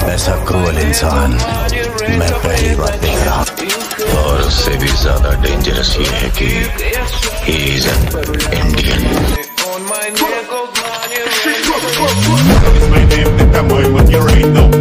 ऐसा क्रूअल इंसान मैं पहली बार देख रहा हूँ। और उससे भी ज्यादा डेंजरस ये है कि he is an Indian. It's my name that I'm going with you right now.